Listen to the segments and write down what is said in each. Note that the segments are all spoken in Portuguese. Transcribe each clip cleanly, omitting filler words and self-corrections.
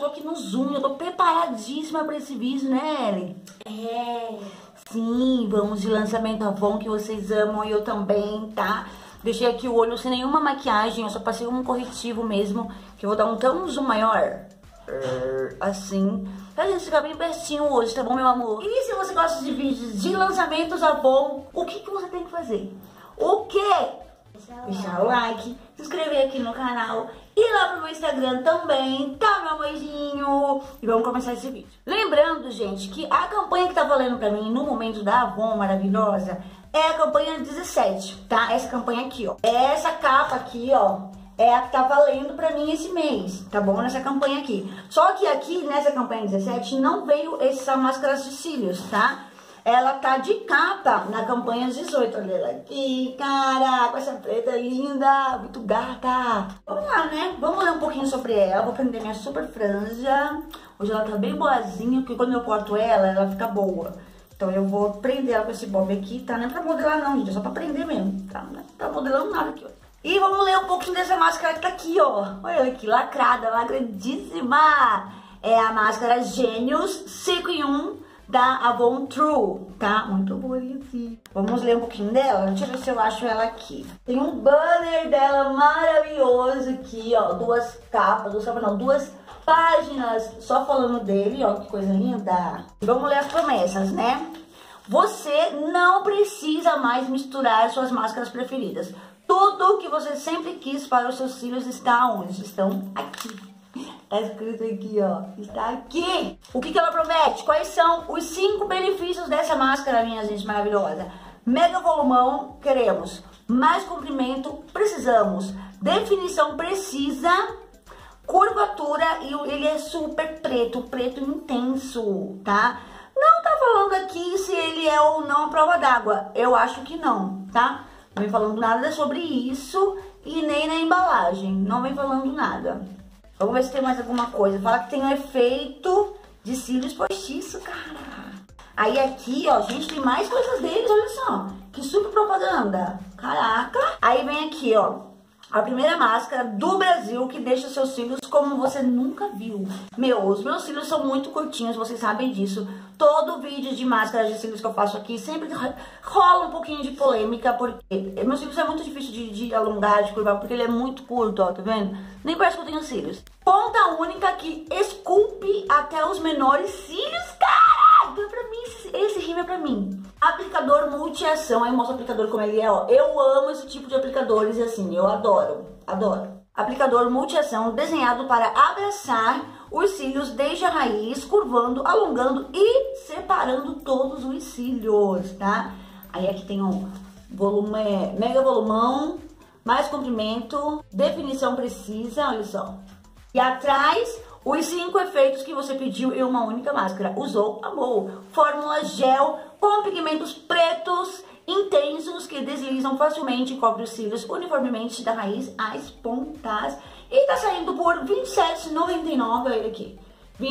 tô aqui no Zoom, eu tô preparadíssima pra esse vídeo, né, Ellen? É. Sim, vamos de lançamento Avon, que vocês amam e eu também, tá? Deixei aqui o olho sem nenhuma maquiagem, eu só passei um corretivo mesmo, que eu vou dar um zoom maior, assim, pra gente ficar bem pertinho hoje, tá bom, meu amor? E se você gosta de vídeos de lançamentos Avon, o que você tem que fazer? O quê? Deixar o like, se inscrever aqui no canal, ir lá pro meu Instagram também, tá, meu amorzinho? E vamos começar esse vídeo. Lembrando, gente, que a campanha que tá valendo pra mim no momento da Avon maravilhosa é a campanha 17, tá? Essa campanha aqui, ó. Essa capa aqui, ó, é a que tá valendo pra mim esse mês, tá bom? Nessa campanha aqui. Só que aqui, nessa campanha 17, não veio essa máscara de cílios, tá? Ela tá de capa na campanha 18. Olha ela aqui, caraca, essa preta linda, muito gata. Vamos lá, né? Vamos ler um pouquinho sobre ela. Vou prender minha super franja. Hoje ela tá bem boazinha, porque quando eu corto ela, ela fica boa. Então eu vou prender ela com esse bob aqui, tá? Não é pra modelar não, gente, é só pra prender mesmo, tá? Não é pra modelando nada aqui, ó. E vamos ler um pouquinho dessa máscara que tá aqui, ó. Olha ela aqui, lacrada, lacradíssima. É a máscara Gênios 5 em 1 da Avon True, tá? Muito bonitinha. Vamos ler um pouquinho dela? Deixa eu ver se eu acho ela aqui. Tem um banner dela maravilhoso aqui, ó. Duas páginas só falando dele, ó. Que coisa linda. Vamos ler as promessas, né? Você não precisa mais misturar suas máscaras preferidas. Tudo que você sempre quis para os seus cílios está onde? Estão aqui. Tá escrito aqui, ó. Está aqui. O que ela promete? Quais são os 5 benefícios dessa máscara, minha gente maravilhosa? Mega volumão, queremos. Mais comprimento, precisamos. Definição precisa. Curvatura, e ele é super preto, preto intenso, tá? Não tá falando aqui se ele é ou não a prova d'água. Eu acho que não, tá? Não vem falando nada sobre isso e nem na embalagem. Não vem falando nada. Vamos ver se tem mais alguma coisa. Fala que tem um efeito de cílios postiço, cara. Aí aqui, ó, gente, tem mais coisas deles, olha só. Que super propaganda. Caraca. Aí vem aqui, ó. A primeira máscara do Brasil que deixa seus cílios como você nunca viu. Os meus cílios são muito curtinhos, vocês sabem disso. Todo vídeo de máscara de cílios que eu faço aqui sempre rola um pouquinho de polêmica, porque meus cílios é muito difícil de alongar, de curvar, porque ele é muito curto, ó, tá vendo? Nem parece que eu tenho cílios. Ponta única que esculpe até os menores cílios, cara! Então, pra mim, esse rima é pra mim. Aplicador multiação, aí mostra o aplicador como ele é, ó. Eu amo esse tipo de aplicadores, assim, eu adoro, adoro. Aplicador multiação desenhado para abraçar os cílios desde a raiz, curvando, alongando e separando todos os cílios, tá? Aí aqui tem um volume, mega volumão, mais comprimento, definição precisa, olha só. E atrás, os 5 efeitos que você pediu em uma única máscara. Usou, amou. Fórmula gel com pigmentos pretos intensos que deslizam facilmente e cobre os cílios uniformemente da raiz às pontas. E tá saindo por R$ 27,99, olha aqui. R$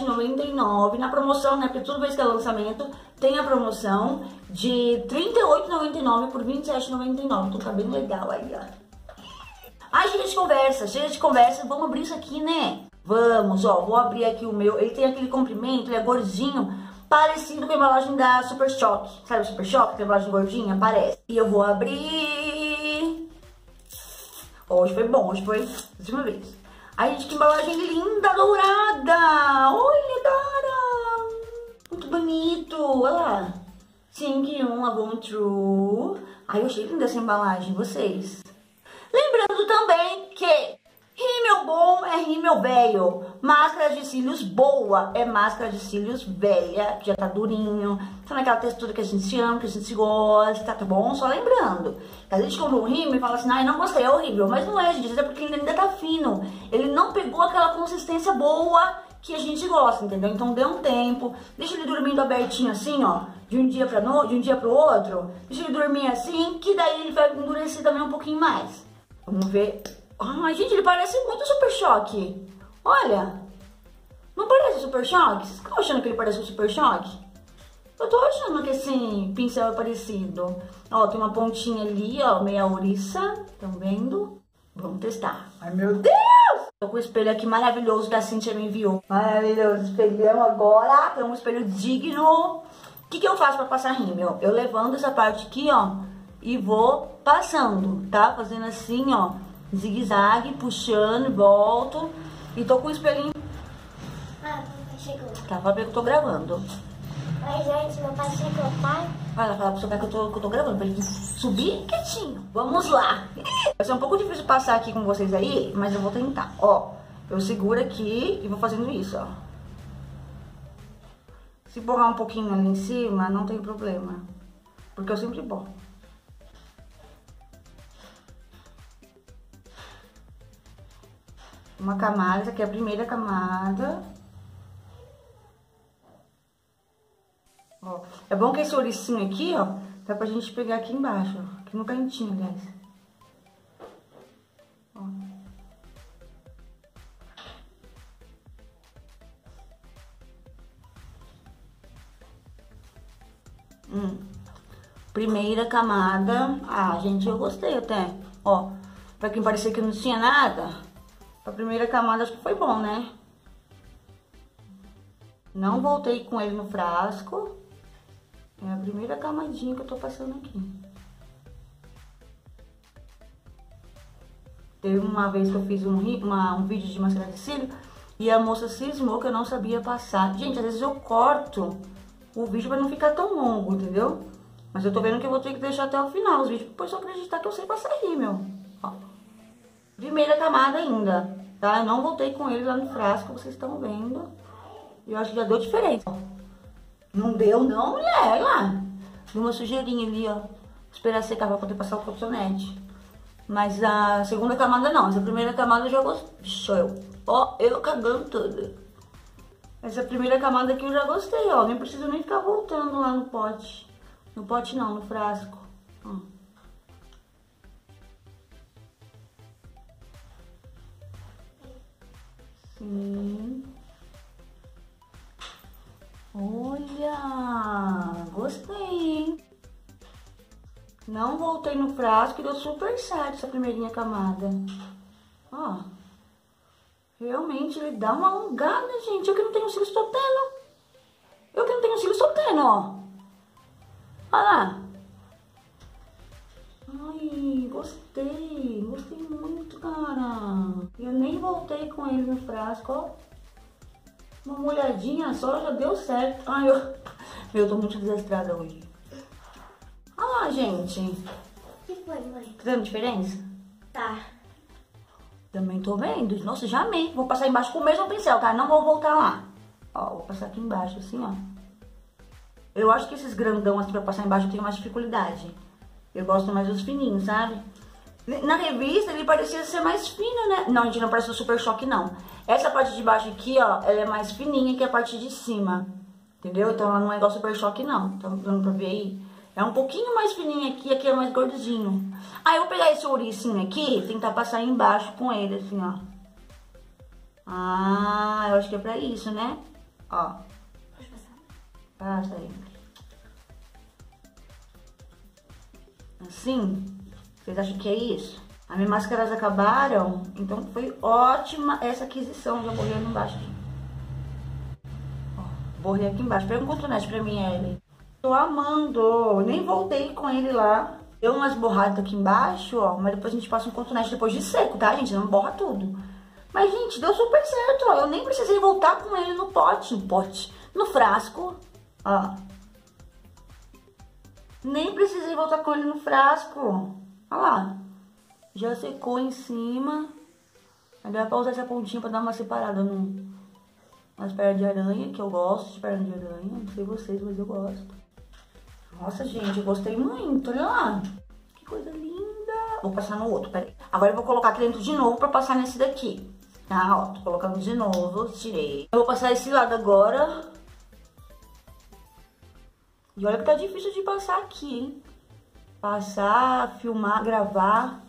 27,99 na promoção, né? Porque toda vez que é lançamento tem a promoção de R$ 38,99 por R$ 27,99. Então tá bem legal aí, ó. Ai, chega de conversa, vamos abrir isso aqui, né? Vamos, ó, vou abrir aqui o meu. Ele tem aquele comprimento, ele é gordinho, parecido com a embalagem da Super Choque. Sabe o Super Choque, que é a embalagem gordinha? Parece. E eu vou abrir. Hoje foi bom, hoje foi de uma vez. Ai, gente, que embalagem linda, dourada. Olha, cara. Muito bonito, olha lá. 5 em 1, Avon True. Ai, eu achei linda essa embalagem, vocês. Lembrando também que rímel bom é rímel velho. Máscara de cílios boa é máscara de cílios velha, que já tá durinho. Tá naquela textura que a gente ama, que a gente gosta, tá bom? Só lembrando. Que a gente compra um rímel e fala assim, ai, não gostei, é horrível. Mas não é, gente, é porque ele ainda tá fino. Ele não pegou aquela consistência boa que a gente gosta, entendeu? Então dê um tempo, deixa ele dormindo abertinho assim, ó, de um dia pro outro. Deixa ele dormir assim, que daí ele vai endurecer também um pouquinho mais. Vamos ver. Ai, gente, ele parece muito Super Choque. Olha. Não parece Super Choque? Vocês estão achando que ele parece um Super Choque? Eu tô achando que esse pincel é parecido. Ó, tem uma pontinha ali, ó, meia ouriça. Estão vendo? Vamos testar. Ai, meu Deus! Tô com o espelho aqui maravilhoso que a Cíntia me enviou. Maravilhoso, espelhão agora. Tem um espelho digno. O que eu faço pra passar rímel? Eu levanto essa parte aqui, ó, e vou passando, tá? Fazendo assim, ó, zigue-zague, puxando, volto. E tô com o espelhinho. Ah, papai chegou. Tá, pra ver que eu tô gravando. Oi, gente, meu pai chegou, tá? Vai fala pro seu pai que eu tô gravando, pra ele subir quietinho. Vamos lá. Vai ser um pouco difícil passar aqui com vocês aí, mas eu vou tentar. Ó, eu seguro aqui e vou fazendo isso, ó. Se borrar um pouquinho ali em cima, não tem problema. Porque eu sempre borro. Uma camada, essa aqui é a primeira camada. Ó, é bom que esse ouricinho aqui, ó, dá pra gente pegar aqui embaixo, ó, aqui no cantinho, aliás. Ó. Primeira camada. Ah, gente, eu gostei até. Ó, pra quem parecia que não tinha nada, a primeira camada acho que foi bom, né? Não voltei com ele no frasco. É a primeira camadinha que eu tô passando aqui. Teve uma vez que eu fiz um vídeo de mascarar de cílio e a moça cismou que eu não sabia passar. Gente, às vezes eu corto o vídeo pra não ficar tão longo, entendeu? Mas eu tô vendo que eu vou ter que deixar até o final os vídeos, depois eu acreditar que eu sei passar rímel. Ó. Primeira camada ainda, tá? Eu não voltei com ele lá no frasco, vocês estão vendo. Eu acho que já deu diferença. Não deu não, mulher, lá. Deu uma sujeirinha ali, ó. Esperar secar pra poder passar o cotonete. Mas a segunda camada não. Essa primeira camada eu já gostei. Bicho, ó, eu cagando tudo. Essa primeira camada aqui eu já gostei, ó. Nem preciso nem ficar voltando lá no pote. No pote não, no frasco. Ó. Sim. Olha, gostei, hein? Não voltei no frasco e deu super certo essa primeirinha camada. Ó, realmente ele dá uma alongada, gente. Eu que não tenho cílios tô tendo. Eu que não tenho cílios tô tendo, ó. Olha lá. Ai, gostei. Gostei muito, cara. Eu nem voltei com ele no frasco, ó. Uma molhadinha só já deu certo. Ai, eu tô muito desastrada hoje. Olha lá, gente. O que foi, mãe? Tá vendo a diferença? Tá. Também tô vendo. Nossa, já amei. Vou passar embaixo com o mesmo pincel, tá? Não vou voltar lá. Ó, vou passar aqui embaixo, assim, ó. Eu acho que esses grandão assim pra passar embaixo eu tenho mais dificuldade. Eu gosto mais dos fininhos, sabe? Na revista ele parecia ser mais fino, né? Não, gente, não parece o Super Choque, não. Essa parte de baixo aqui, ó, ela é mais fininha que a parte de cima. Entendeu? Então ela não é igual Super Choque, não. Tá dando pra ver aí? É um pouquinho mais fininha aqui é mais gordinho. Aí eu vou pegar esse ouricinho aqui e tentar passar embaixo com ele, assim, ó. Ah, eu acho que é pra isso, né? Ó. Pode passar? Passa aí. Assim, vocês acham que é isso? As minhas máscaras acabaram, então foi ótima essa aquisição. Já borrei embaixo aqui. Ó, borrei aqui embaixo. Pega um cotonete pra mim, Ellen. Tô amando. Nem voltei com ele lá. Deu umas borradas aqui embaixo, ó. Mas depois a gente passa um cotonete depois de seco, tá, gente? Não borra tudo. Mas, gente, deu super certo, ó. Eu nem precisei voltar com ele no pote. No frasco, ó. Nem precisei voltar com ele no frasco. Olha lá. Já secou em cima. Agora pra usar essa pontinha pra dar uma separada nas pernas de aranha, que eu gosto de perna de aranha. Não sei vocês, mas eu gosto. Nossa, gente, eu gostei muito. Olha lá. Que coisa linda. Vou passar no outro, peraí. Agora eu vou colocar aqui dentro de novo pra passar nesse daqui. Tá, ó. Tô colocando de novo. Tirei. Eu vou passar esse lado agora. E olha que tá difícil de passar aqui, hein? Passar, filmar, gravar.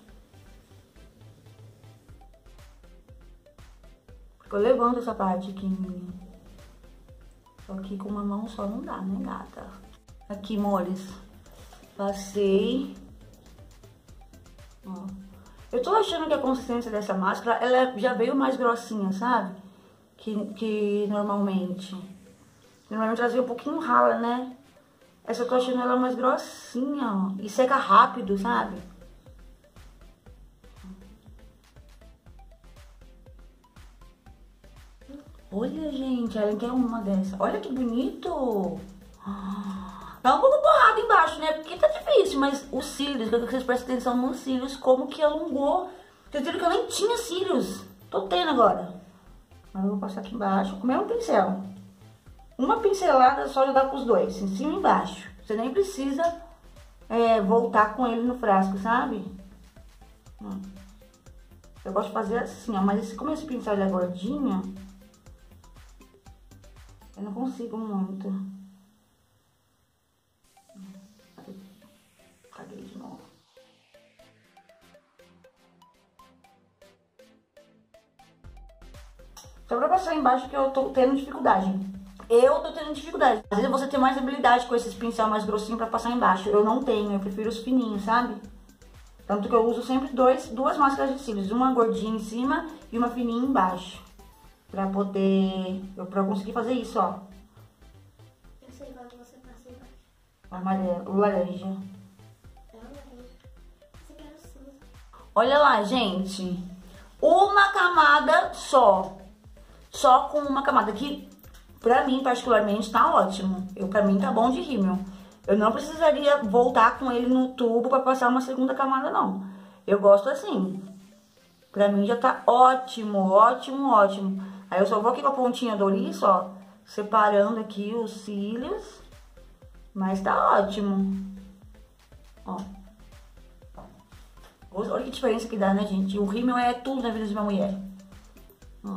Porque eu levanto essa parte aqui, menina. Só que com uma mão só não dá, né, gata? Aqui, mores. Passei. Ó. Eu tô achando que a consistência dessa máscara, ela já veio mais grossinha, sabe? Que normalmente. Normalmente ela veio um pouquinho rala, né? Essa eu tô achando ela mais grossinha, ó. E seca rápido, sabe? Olha, gente, ela quer uma dessa. Olha que bonito. Dá um pouco borrado embaixo, né? Porque tá difícil, mas os cílios, quero que vocês prestem atenção nos cílios, como que alongou. Vocês viram que eu nem tinha cílios. Tô tendo agora. Mas eu vou passar aqui embaixo com o mesmo pincel. Uma pincelada só já dá pros dois, em cima e embaixo. Você nem precisa voltar com ele no frasco, sabe? Eu gosto de fazer assim, ó. Mas como esse pincel é gordinho, eu não consigo muito. Caguei de novo. Só pra passar embaixo que eu tô tendo dificuldade. Às vezes você tem mais habilidade com esses pincel mais grossinhos pra passar embaixo. Eu não tenho, eu prefiro os fininhos, sabe? Tanto que eu uso sempre duas máscaras de cílios. Uma gordinha em cima e uma fininha embaixo. Pra eu conseguir fazer isso, ó. Eu sei qual que você passa embaixo. O laranja. É o laranja. Você quer o cinza. Olha lá, gente. Uma camada só. Só com uma camada que, pra mim, particularmente, tá ótimo. Pra mim, tá bom de rímel. Eu não precisaria voltar com ele no tubo pra passar uma segunda camada, não. Eu gosto assim. Pra mim, já tá ótimo, ótimo, ótimo. Aí eu só vou aqui com a pontinha do ouriço, ó. Separando aqui os cílios. Mas tá ótimo. Ó. Olha que diferença que dá, né, gente? O rímel é tudo na vida de uma mulher. Ó.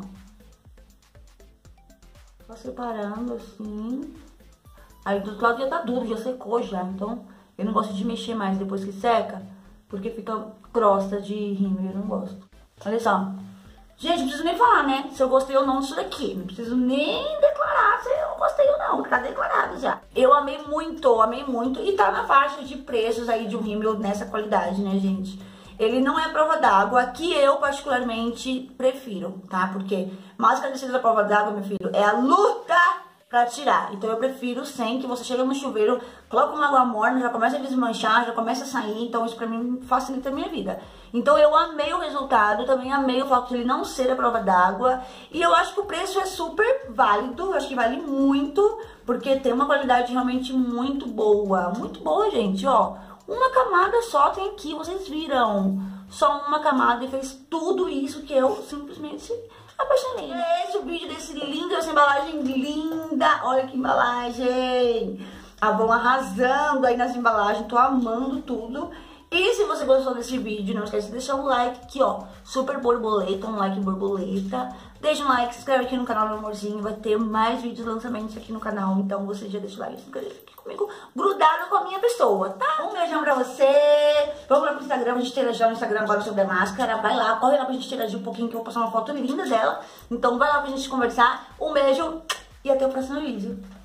Só separando assim. Aí do outro lado já tá duro, já secou já. Então eu não gosto de mexer mais depois que seca, porque fica crosta de rímel, eu não gosto. Olha só. Gente, não preciso nem falar, né? Se eu gostei ou não disso daqui. Não preciso nem declarar se eu gostei ou não. Tá declarado já. Eu amei muito, amei muito. E tá na faixa de preços aí de um rímel nessa qualidade, né, gente? Ele não é prova d'água, que eu particularmente prefiro, tá? Porque máscara de cílios à prova d'água, meu filho, é a luta pra tirar. Então eu prefiro sem, que você chega no chuveiro, coloca uma água morna, já começa a desmanchar, já começa a sair. Então isso pra mim facilita a minha vida. Então eu amei o resultado, também amei o fato de ele não ser a prova d'água. E eu acho que o preço é super válido, eu acho que vale muito, porque tem uma qualidade realmente muito boa. Muito boa, gente, ó. Uma camada só tem aqui, vocês viram? Só uma camada e fez tudo isso que eu simplesmente apaixonei. Esse é o vídeo desse lindo, essa embalagem linda. Olha que embalagem. A Avon arrasando aí nessa embalagem, tô amando tudo. E se você gostou desse vídeo, não esquece de deixar um like aqui, ó. Super borboleta, um like borboleta. Deixa um like, se inscreve aqui no canal, meu amorzinho. Vai ter mais vídeos, lançamentos aqui no canal. Então você já deixa o like, se inscreve aqui comigo, grudado com a minha pessoa, tá? Um beijão pra você. Vamos lá pro Instagram, a gente interagir no Instagram agora sobre a máscara. Vai lá, corre lá pra gente interagir um pouquinho, que eu vou postar uma foto linda dela. Então vai lá pra gente conversar. Um beijo e até o próximo vídeo.